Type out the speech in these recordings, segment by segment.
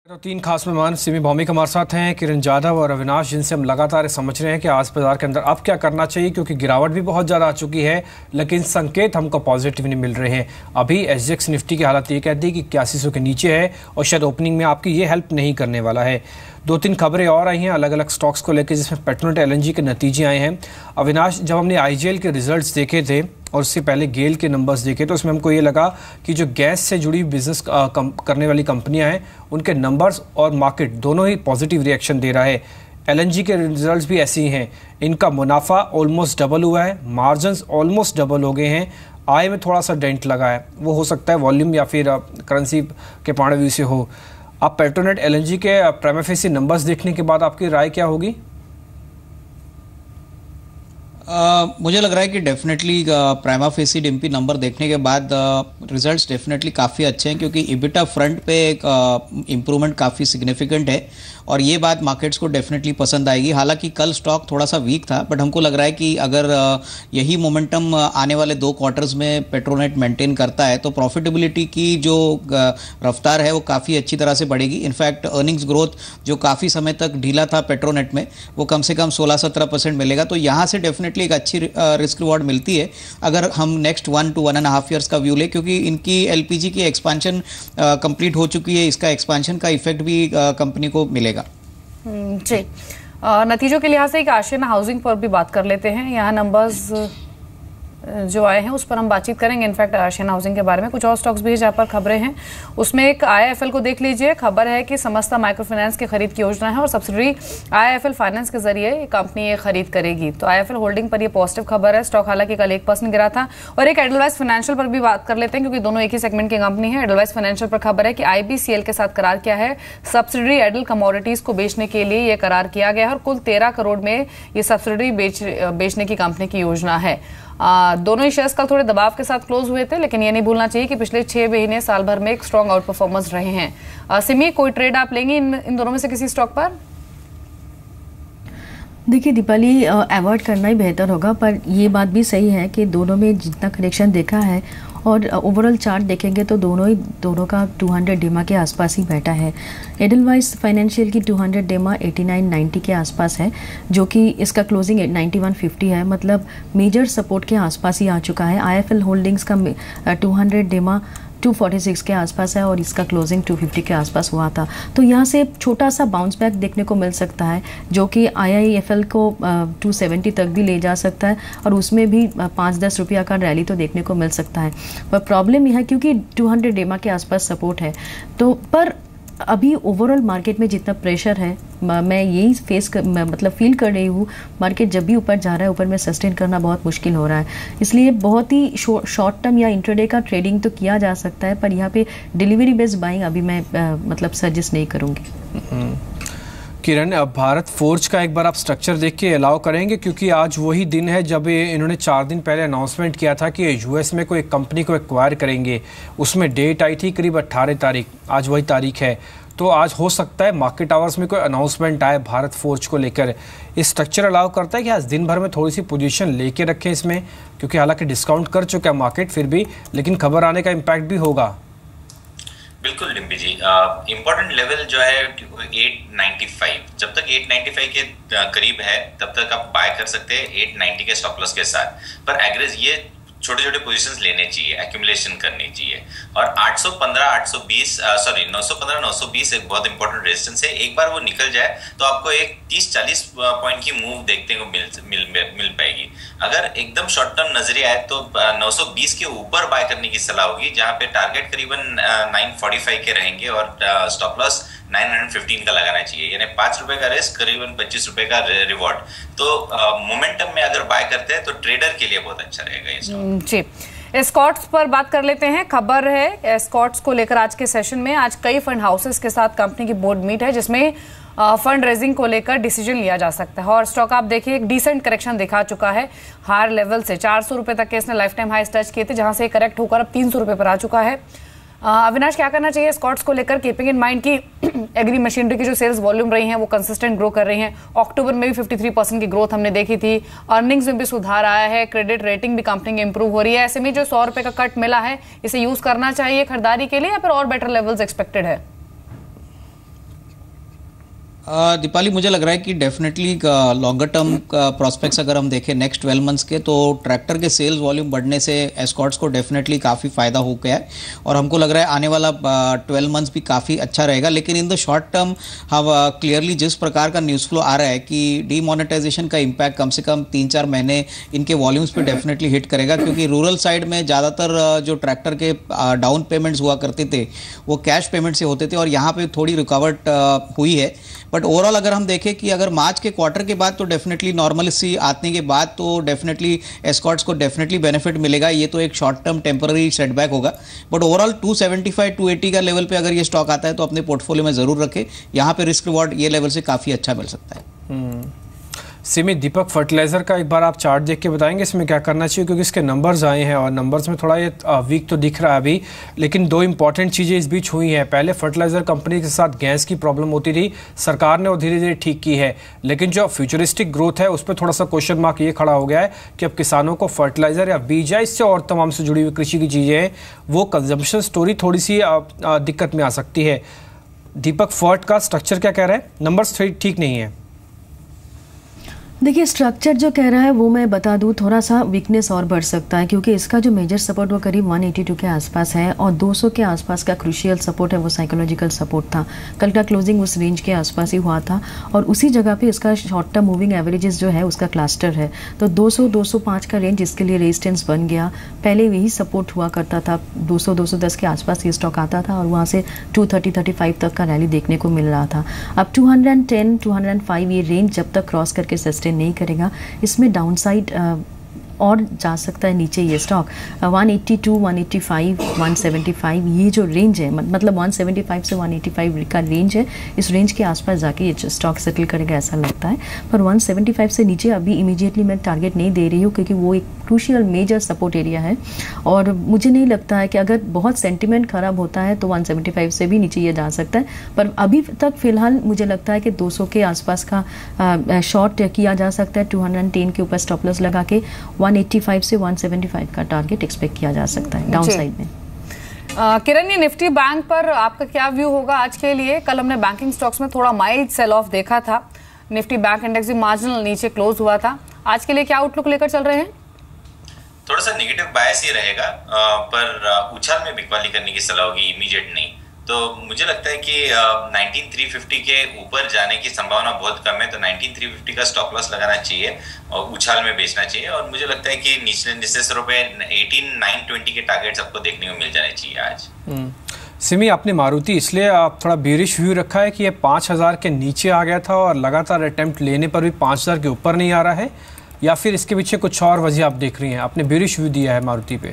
तो तीन खास मेहमान सिमी भौमिक हमारे साथ हैं, किरण जाधव और अविनाश, जिनसे हम लगातार समझ रहे हैं कि आज बाजार के अंदर अब क्या करना चाहिए, क्योंकि गिरावट भी बहुत ज़्यादा आ चुकी है लेकिन संकेत हमको पॉजिटिव नहीं मिल रहे हैं। अभी SGX निफ्टी की हालत ये कहती है कि 8100 के नीचे है और शायद ओपनिंग में आपकी ये हेल्प नहीं करने वाला है। दो तीन खबरें और आई हैं अलग अलग स्टॉक्स को लेकर, जिसमें पेट्रोनेट LNG के नतीजे आए हैं। अविनाश, जब हमने IGL के रिजल्ट्स देखे थे और उससे पहले गेल के नंबर्स देखे तो उसमें हमको ये लगा कि जो गैस से जुड़ी बिजनेस करने वाली कंपनियां हैं उनके नंबर्स और मार्केट दोनों ही पॉजिटिव रिएक्शन दे रहा है। LNG के रिजल्ट्स भी ऐसे ही हैं, इनका मुनाफा ऑलमोस्ट डबल हुआ है, मार्जिन्स ऑलमोस्ट डबल हो गए हैं, आय में थोड़ा सा डेंट लगा है, वो हो सकता है वॉल्यूम या फिर करेंसी के पॉइंट ऑफ व्यू से हो। अब पेट्रोनेट LNG के प्राइमा फेसी नंबर्स देखने के बाद आपकी राय क्या होगी? मुझे लग रहा है कि डेफिनेटली प्राइमा फेसी डिम्पी नंबर देखने के बाद रिजल्ट्स डेफिनेटली काफ़ी अच्छे हैं, क्योंकि इबिटा फ्रंट पे एक इम्प्रूवमेंट काफ़ी सिग्निफिकेंट है और ये बात मार्केट्स को डेफिनेटली पसंद आएगी। हालांकि कल स्टॉक थोड़ा सा वीक था, बट हमको लग रहा है कि अगर यही मोमेंटम आने वाले 2 क्वार्टर्स में पेट्रोनेट मेंटेन करता है तो प्रॉफिटेबिलिटी की जो रफ्तार है वो काफ़ी अच्छी तरह से बढ़ेगी। इनफैक्ट अर्निंग्स ग्रोथ जो काफ़ी समय तक ढीला था पेट्रोनेट में, वो कम से कम 16-17% मिलेगा। तो यहाँ से डेफिनेटली एक अच्छी रिस्क रिवॉर्ड मिलती है अगर हम नेक्स्ट 1 to 1.5 ईयर्स का व्यू ले, क्योंकि इनकी LPG की एक्सपांशन कंप्लीट हो चुकी है, इसका एक्सपांशन का इफेक्ट भी कंपनी को मिलेगा। जी, नतीजों के लिहाज से एक आशियाना हाउसिंग पर भी बात कर लेते हैं। यहाँ नंबर्स जो आए हैं उस पर हम बातचीत करेंगे। इनफैक्ट आशियाना हाउसिंग के बारे में कुछ और स्टॉक्स भी है जहाँ पर खबरें हैं। उसमें एक IIFL को देख लीजिए, खबर है कि समस्ता माइक्रो फाइनेंस की खरीद की योजना है और सब्सिडरी IIFL फाइनेंस के जरिए ये कंपनी ये खरीद करेगी। तो IIFL होल्डिंग पर ये पॉजिटिव खबर है। स्टॉक हालांकि कल 1% गिरा था। और एक एडलवाइस फाइनेंशियल पर भी बात कर लेते हैं, क्योंकि दोनों एक ही सेगमेंट की कंपनी है। एडलवाइस फाइनेंशियल पर खबर है कि IBCL के साथ करार किया है, सब्सिडरी एडल कमोडिटीज को बेचने के लिए ये करार किया गया है और कुल 13 करोड़ में ये सब्सिडरी बेचने की कंपनी की योजना है। दोनों ही शेयर्स कल थोड़े दबाव के साथ क्लोज हुए थे, लेकिन ये नहीं भूलना चाहिए कि पिछले 6 महीने साल भर में एक स्ट्रॉन्ग आउट परफॉर्मेंस रहे हैं। सिमी, कोई ट्रेड आप लेंगे इन दोनों में से किसी स्टॉक पर? देखिए दीपाली, अवॉइड करना ही बेहतर होगा, पर ये बात भी सही है कि दोनों में जितना करेक्शन देखा है और ओवरऑल चार्ट देखेंगे तो दोनों का 200 डेमा के आसपास ही बैठा है। एडलवाइस फाइनेंशियल की 200 डेमा 89.90 के आसपास है, जो कि इसका क्लोजिंग 91.50 है, मतलब मेजर सपोर्ट के आसपास ही आ चुका है। IIFL होल्डिंग्स का 200 डेमा 246 के आसपास है और इसका क्लोजिंग 250 के आसपास हुआ था। तो यहाँ से छोटा सा बाउंस बैक देखने को मिल सकता है, जो कि IIFL को 270 तक भी ले जा सकता है और उसमें भी 5-10 रुपया का रैली तो देखने को मिल सकता है। पर प्रॉब्लम यह है क्योंकि 200 डेमा के आसपास सपोर्ट है, तो पर अभी ओवरऑल मार्केट में जितना प्रेशर है, मैं यही मतलब फील कर रही हूँ, मार्केट जब भी ऊपर जा रहा है ऊपर में सस्टेन करना बहुत मुश्किल हो रहा है। इसलिए बहुत ही शॉर्ट टर्म या इंट्राडे का ट्रेडिंग तो किया जा सकता है, पर यहाँ पे डिलीवरी बेस्ड बाइंग अभी मैं मतलब सजेस्ट नहीं करूँगी। किरण, अब भारत फोर्ज का एक बार आप स्ट्रक्चर देख के अलाउ करेंगे, क्योंकि आज वही दिन है जब इन्होंने 4 दिन पहले अनाउंसमेंट किया था कि US में कोई कंपनी को एक्वायर करेंगे। उसमें डेट आई थी करीब 18 तारीख, आज वही तारीख है। तो आज हो सकता है मार्केट आवर्स में कोई अनाउंसमेंट आए भारत फोर्ज को लेकर। इस स्ट्रक्चर अलाउ करता है कि आज दिन भर में थोड़ी सी पोजीशन लेके रखें इसमें, क्योंकि हालांकि डिस्काउंट कर चुका है मार्केट फिर भी, लेकिन खबर आने का इम्पैक्ट भी होगा। बिल्कुल डिम्पी जी, इम्पोर्टेंट लेवल जो है 895, जब तक 895 के करीब है तब तक आप बाय कर सकते हैं 890 के स्टॉप लॉस के साथ। पर एग्रेस ये छोटे छोटे पोजीशंस लेने चाहिए, एक्यूमुलेशन करनी चाहिए। और 915 920 एक बहुत इंपॉर्टेंट रेजिस्टेंस है। एक बार वो निकल जाए तो आपको एक 30-40 पॉइंट की मूव देखने को मिल पाएगी। अगर एकदम शॉर्ट टर्म नजरिया है तो 920 के ऊपर बाय करने की सलाह होगी, जहां पे टारगेट करीबन 945 के रहेंगे और स्टॉप लॉस 915 का लगाना चाहिए, यानी 5 रुपए का रिस्क, करीबन 25 रुपए का रिवॉर्ड। तो मोमेंटम में अगर बाय करते हैं तो ट्रेडर के लिए बहुत अच्छा रहेगा ये। जी, एस्कॉर्ट्स पर बात कर लेते हैं। खबर है एस्कॉर्ट्स को लेकर आज के सेशन में आज कई फंड हाउसेस के साथ कंपनी की बोर्ड मीट है, जिसमें फंड रेजिंग को लेकर डिसीजन लिया जा सकता है। और स्टॉक आप देखिए एक डिसेंट करेक्शन दिखा चुका है हायर लेवल से। 400 रुपए तक के इसने लाइफ टाइम हाई टच किए थे, जहां से करेक्ट होकर अब 300 रुपए पर आ चुका है। अविनाश, क्या करना चाहिए स्कॉट्स को लेकर, कीपिंग इन माइंड की एग्री मशीनरी की जो सेल्स वॉल्यूम रही हैं वो कंसिस्टेंट ग्रो कर रही हैं। अक्टूबर में भी 53% की ग्रोथ हमने देखी थी। अर्निंग्स में भी सुधार आया है, क्रेडिट रेटिंग भी कंपनी की इंप्रूव हो रही है। ऐसे में जो 100 रुपए का कट मिला है इसे यूज करना चाहिए खरीदारी के लिए या फिर और बेटर लेवल्स एक्सपेक्टेड है? दीपाली, मुझे लग रहा है कि डेफिनेटली लॉन्गर टर्म प्रोस्पेक्ट्स अगर हम देखें नेक्स्ट 12 मंथ्स के, तो ट्रैक्टर के सेल्स वॉल्यूम बढ़ने से एस्कॉर्ट्स को डेफिनेटली काफ़ी फ़ायदा हो गया है और हमको लग रहा है आने वाला 12 मंथ्स भी काफ़ी अच्छा रहेगा। लेकिन इन द शॉर्ट टर्म हम क्लियरली जिस प्रकार का न्यूज़ फ्लो आ रहा है कि डीमोनेटाइजेशन का इम्पैक्ट कम से कम 3-4 महीने इनके वॉल्यूम्स पे डेफिनेटली हिट करेगा, क्योंकि रूरल साइड में ज़्यादातर जो ट्रैक्टर के डाउन पेमेंट्स हुआ करते थे वो कैश पेमेंट से होते थे और यहाँ पे थोड़ी रिकवर्ड हुई है। बट ओवरऑल अगर हम देखें कि अगर मार्च के क्वार्टर के बाद तो डेफिनेटली नॉर्मलिसी आने के बाद तो डेफिनेटली एस्कॉर्ट्स को डेफिनेटली बेनिफिट मिलेगा। ये तो एक शॉर्ट टर्म टेम्पररी सेटबैक होगा, बट ओवरऑल 275-280 का लेवल पे अगर ये स्टॉक आता है तो अपने पोर्टफोलियो में जरूर रखें। यहाँ पे रिस्क रिवॉर्ड ये लेवल से काफी अच्छा मिल सकता है। सिमी, दीपक फर्टिलाइजर का एक बार आप चार्ट देख के बताएंगे इसमें क्या करना चाहिए, क्योंकि इसके नंबर्स आए हैं और नंबर्स में थोड़ा ये वीक तो दिख रहा है अभी, लेकिन दो इंपॉर्टेंट चीज़ें इस बीच हुई हैं। पहले फर्टिलाइजर कंपनी के साथ गैस की प्रॉब्लम होती थी, सरकार ने वो धीरे धीरे ठीक की है, लेकिन जो फ्यूचरिस्टिक ग्रोथ है उस पर थोड़ा सा क्वेश्चन मार्क ये खड़ा हो गया है कि अब किसानों को फर्टिलाइजर या बीज या इससे और तमाम से जुड़ी हुई कृषि की चीज़ें हैं, वो कंजम्पशन स्टोरी थोड़ी सी दिक्कत में आ सकती है। दीपक, फर्ट का स्ट्रक्चर क्या कह रहा है? नंबर्स ठीक नहीं है। देखिए, स्ट्रक्चर जो कह रहा है वो मैं बता दूं, थोड़ा सा वीकनेस और बढ़ सकता है, क्योंकि इसका जो मेजर सपोर्ट वो करीब 182 के आसपास है और 200 के आसपास का क्रूशियल सपोर्ट है, वो साइकोलॉजिकल सपोर्ट था। कल का क्लोजिंग उस रेंज के आसपास ही हुआ था और उसी जगह पे इसका शॉर्ट टर्म मूविंग एवरेजेस जो है उसका क्लस्टर है। तो 200-205 का रेंज इसके लिए रेजिस्टेंस बन गया। पहले यही सपोर्ट हुआ करता था, 200-210 के आसपास ये स्टॉक आता था और वहाँ से 230-35 तक का रैली देखने को मिल रहा था। अब 210-205 ये रेंज जब तक क्रॉस करके सस्टेन नहीं करेगा, इसमें डाउनसाइड और जा सकता है नीचे ये स्टॉक। 182, 185, 175 ये जो रेंज है, मतलब 175 से 185 का रेंज है, इस रेंज के आसपास जाके ये स्टॉक सेटल करेगा ऐसा लगता है। पर 175 से नीचे अभी इमीडिएटली मैं टारगेट नहीं दे रही हूँ, क्योंकि वो एक क्रूशियल मेजर सपोर्ट एरिया है और मुझे नहीं लगता है कि अगर बहुत सेंटिमेंट खराब होता है तो 175 से भी नीचे ये जा सकता है। पर अभी तक फिलहाल मुझे लगता है कि 200 के आसपास का शॉर्ट किया जा सकता है। 210 के ऊपर स्टॉप लॉस लगा के 185 से 175 का टारगेट एक्सपेक्ट किया जा सकता है डाउन साइड में। किरण, ये निफ्टी बैंक पर आपका क्या व्यू होगा आज के लिए? कल हमने बैंकिंग स्टॉक्स में थोड़ा माइल्ड सेल ऑफ देखा था, निफ्टी बैंक इंडेक्स भी मार्जिनल नीचे क्लोज हुआ था। आज के लिए क्या आउटलुक लेकर चल रहे हैं? थोड़ा सा नेगेटिव बायस ही रहेगा, पर उछाल में बिकवाली करने की सलाह होगी, इमीडिएट नहीं। तो मुझे लगता है कि 19350 के ऊपर जाने की संभावना बहुत कम है, तो 19350 का स्टॉप लॉस लगाना चाहिए और उछाल में बेचना चाहिए। और मुझे लगता है कि निचले स्तरों पे 18920 के टारगेट्स आपको देखने को मिल जाने चाहिए आज। सिमी, आपने मारुति इसलिए आप थोड़ा बेरिश व्यू रखा है कि ये 5000 के नीचे आ गया था और लगातार अटेम्प्ट लेने पर भी 5000 के ऊपर नहीं आ रहा है, या फिर इसके पीछे कुछ और वजह आप देख रही हैं? आपने बेरिश व्यू दिया है मारुति पे।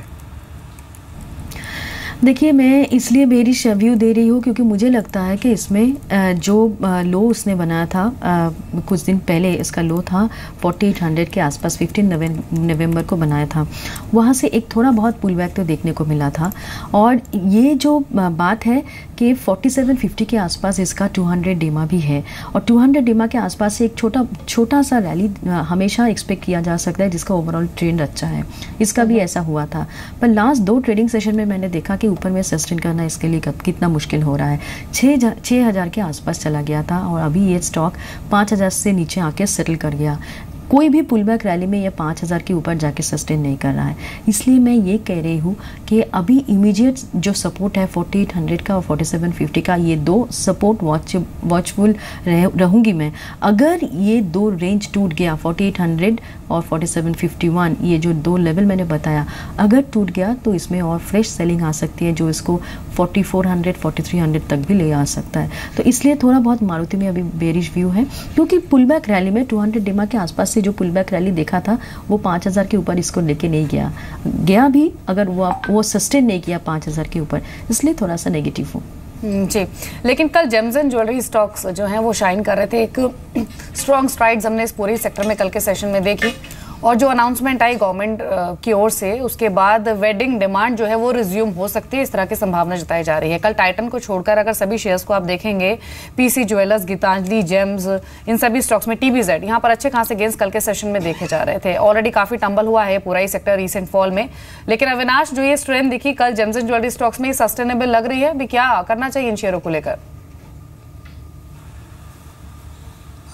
देखिए, मैं इसलिए बेरिश व्यू दे रही हूँ क्योंकि मुझे लगता है कि इसमें जो लो उसने बनाया था कुछ दिन पहले, इसका लो था 4800 के आसपास, 15 नवंबर को बनाया था, वहाँ से एक थोड़ा बहुत पुल बैक तो देखने को मिला था। और ये जो बात है कि 4750 के आसपास इसका 200 डेमा भी है और 200 डेमा के आसपास से एक छोटा सा रैली हमेशा एक्सपेक्ट किया जा सकता है, जिसका ओवरऑल ट्रेंड अच्छा है। इसका भी ऐसा हुआ था, पर लास्ट 2 ट्रेडिंग सेशन में मैंने देखा कि ऊपर में सस्टेन करना इसके लिए कितना मुश्किल हो रहा है। 6000 के आसपास चला गया था और अभी ये स्टॉक 5000 से नीचे आके सेटल कर गया। कोई भी पुलबैक रैली में ये 5000 के ऊपर जाके सस्टेन नहीं कर रहा है। इसलिए मैं ये कह रही हूँ कि अभी इमीडिएट जो सपोर्ट है 4800 का और 4750 का, ये 2 सपोर्ट वॉचफुल रहूँगी मैं। अगर ये 2 रेंज टूट गया, 4800 और 4751, ये जो 2 लेवल मैंने बताया, अगर टूट गया तो इसमें और फ्रेश सेलिंग आ सकती है जो इसको 4400 4300 तक भी ले आ सकता है। तो इसलिए थोड़ा बहुत मारुति में अभी बेरिश व्यू है, क्योंकि पुलबैक रैली में 200 डेमा के आसपास से जो पुलबैक रैली देखा था वो 5000 के ऊपर इसको लेके नहीं गया भी, अगर वो सस्टेन नहीं किया 5000 के ऊपर, इसलिए थोड़ा सा नेगेटिव हूँ जी। लेकिन कल जेम्स एंड ज्वेलरी स्टॉक्स जो हैं वो शाइन कर रहे थे। एक स्ट्रॉन्ग स्ट्राइड्स हमने इस पूरे सेक्टर में कल के सेशन में देखी और जो अनाउंसमेंट आई गवर्नमेंट की ओर से, उसके बाद वेडिंग डिमांड जो है वो रिज्यूम हो सकती है, इस तरह की संभावना जताई जा रही है। कल टाइटन को छोड़कर अगर सभी शेयर्स को आप देखेंगे, पीसी ज्वेलर्स, गीतांजलि, जेम्स, इन सभी स्टॉक्स में, टीबीजेड, यहाँ पर अच्छे खासे गेंस कल के सेशन में देखे जा रहे थे। ऑलरेडी काफी टंबल हुआ है पूरा ही सेक्टर रिसेंट फॉल में, लेकिन अविनाश जो ये स्ट्रेंथ दिखी कल जेम्स एंड ज्वेलरी स्टॉक्स में, सस्टेनेबल लग रही है। अभी क्या करना चाहिए इन शेयरों को लेकर?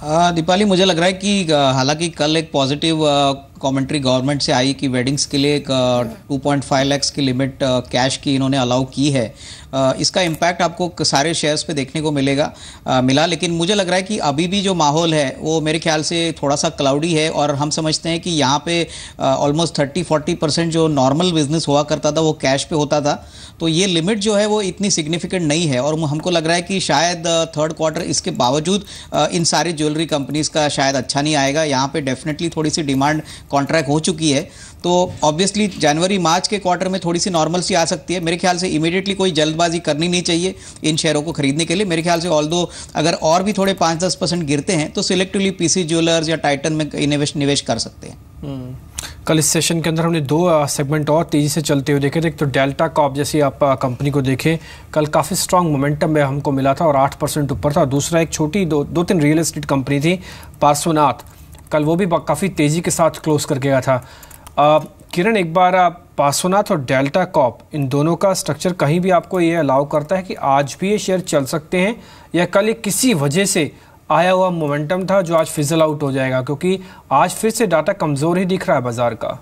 दीपाली, मुझे लग रहा है कि हालांकि कल एक पॉजिटिव कमेंट्री गवर्नमेंट से आई कि वेडिंग्स के लिए एक 2.5 लाख की लिमिट कैश की इन्होंने अलाउ की है। इसका इम्पैक्ट आपको सारे शेयर्स पे देखने को मिला, लेकिन मुझे लग रहा है कि अभी भी जो माहौल है वो मेरे ख्याल से थोड़ा सा क्लाउडी है, और हम समझते हैं कि यहाँ पे ऑलमोस्ट 30-40% जो नॉर्मल बिजनेस हुआ करता था वो कैश पे होता था, तो ये लिमिट जो है वो इतनी सिग्निफिकेंट नहीं है। और हमको लग रहा है कि शायद थर्ड क्वार्टर इसके बावजूद इन सारी ज्वेलरी कंपनीज का शायद अच्छा नहीं आएगा। यहाँ पे डेफिनेटली थोड़ी सी डिमांड कॉन्ट्रैक्ट हो चुकी है, तो ऑब्वियसली जनवरी मार्च के क्वार्टर में थोड़ी सी नॉर्मल सी आ सकती है। मेरे ख्याल से इमीडिएटली कोई जल्दबाजी करनी नहीं चाहिए इन शेयरों को खरीदने के लिए। मेरे ख्याल से ऑल्दो अगर और भी थोड़े 5-10% गिरते हैं तो सिलेक्टिवली पीसी ज्वेलर्स या टाइटन में निवेश कर सकते हैं। कल इस सेशन के अंदर हमने दो सेगमेंट और तेजी से चलते हुए देखे थे। एक तो डेल्टा कॉप, जैसे आप कंपनी को देखें, कल काफ़ी स्ट्रांग मोमेंटम में हमको मिला था और 8% ऊपर था। दूसरा एक छोटी दो तीन रियल एस्टेट कंपनी थी पार्श्वनाथ, कल वो भी काफ़ी तेज़ी के साथ क्लोज करके गया था। किरण, एक बार पार्श्वनाथ और डेल्टा कॉप, इन दोनों का स्ट्रक्चर कहीं भी आपको ये अलाउ करता है कि आज भी ये शेयर चल सकते हैं, या कल ये किसी वजह से आया हुआ मोमेंटम था जो आज फिजल आउट हो जाएगा? क्योंकि आज फिर से डाटा कमजोर ही दिख रहा है बाजार का।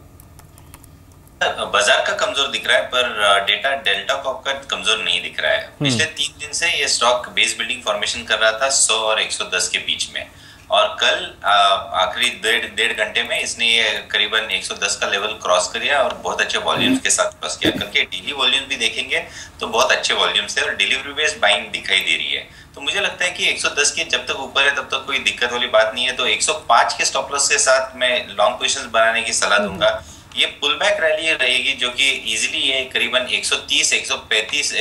बाजार का कमजोर दिख रहा है, पर डेटा डेल्टा कॉप का कमजोर नहीं दिख रहा है। पिछले 3 दिन से ये स्टॉक बेस बिल्डिंग फॉर्मेशन कर रहा था 100 और 110 के बीच में, और कल आखिरी डेढ़ घंटे में इसने ये करीबन 110 का लेवल क्रॉस किया और बहुत अच्छे वॉल्यूम्स के साथ क्रॉस किया। कल के डेली वॉल्यूम भी देखेंगे तो बहुत अच्छे वॉल्यूम्स है और डिलीवरी बेस्ड बाइंग दिखाई दे रही है। तो मुझे लगता है कि 110 के जब तक ऊपर है तब तक कोई दिक्कत वाली बात नहीं है। तो 105 के स्टॉप लॉस के साथ मैं लॉन्ग पोजीशंस बनाने की सलाह दूंगा। ये पुल बैक रैली रहेगी जो कि इजीली ये करीबन 130, 135,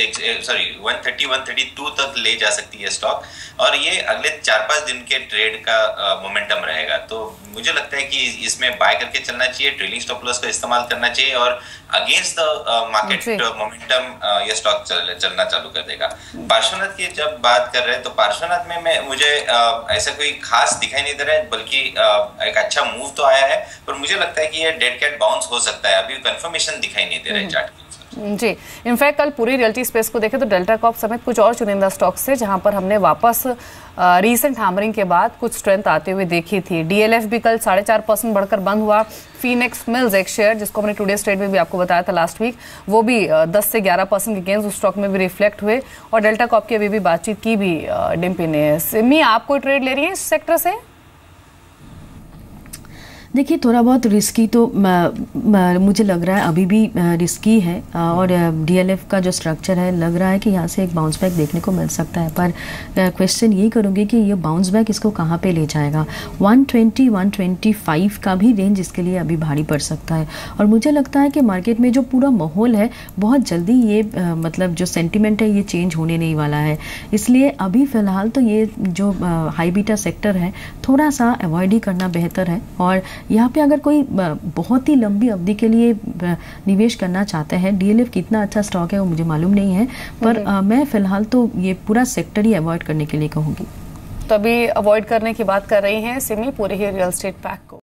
132 तक ले जा सकती है स्टॉक, और ये अगले 4-5 दिन के ट्रेड का मोमेंटम रहेगा। तो मुझे लगता है कि इसमें बाय करके चलना चाहिए, ट्रेलिंग स्टॉप लॉस का इस्तेमाल करना चाहिए, और अगेंस्ट द मार्केट मोमेंटम ये स्टॉक चलना चालू कर देगा। पार्श्वनाथ की जब बात कर रहे हैं तो पार्श्वनाथ में मुझे ऐसा कोई खास दिखाई नहीं दे रहा है, बल्कि एक अच्छा मूव तो आया है, पर मुझे लगता है कि ये डेड कैट बाउंस हो सकता है। अभी कंफर्मेशन दिखाई नहीं दे रहा है चार्ट। जी, इनफैक्ट कल पूरी रियल्टी स्पेस को देखें तो डेल्टा कॉप समेत कुछ और चुनिंदा स्टॉक्स से जहां पर हमने वापस रीसेंट हैमरिंग के बाद कुछ स्ट्रेंथ आते हुए देखी थी। डीएलएफ भी कल 4.5% बढ़कर बंद हुआ। फीनिक्स मिल्स एक शेयर जिसको हमने टुडे ट्रेड में भी आपको बताया था लास्ट वीक, वो भी 10 से 11% के गेंस उस स्टॉक में भी रिफ्लेक्ट हुए। और डेल्टा कॉप की अभी भी बातचीत की भी डिम्पी ने। सिमी, आप कोई ट्रेड ले रही है इस सेक्टर से? देखिए, थोड़ा बहुत रिस्की तो मुझे लग रहा है अभी भी रिस्की है, और डीएलएफ का जो स्ट्रक्चर है लग रहा है कि यहाँ से एक बाउंस बैक देखने को मिल सकता है। पर क्वेश्चन यही करूँगी कि ये बाउंस बैक इसको कहाँ पे ले जाएगा। 120-125 का भी रेंज इसके लिए अभी भारी पड़ सकता है, और मुझे लगता है कि मार्केट में जो पूरा माहौल है बहुत जल्दी ये मतलब जो सेंटिमेंट है ये चेंज होने नहीं वाला है। इसलिए अभी फ़िलहाल तो ये जो हाई बीटा सेक्टर है थोड़ा सा अवॉइड ही करना बेहतर है। और यहाँ पे अगर कोई बहुत ही लंबी अवधि के लिए निवेश करना चाहते हैं, डीएलएफ कितना अच्छा स्टॉक है वो मुझे मालूम नहीं है, पर मैं फिलहाल तो ये पूरा सेक्टर ही अवॉइड करने के लिए कहूँगी। तो अभी अवॉइड करने की बात कर रही हैं सिमी पूरे ही रियल एस्टेट पैक को।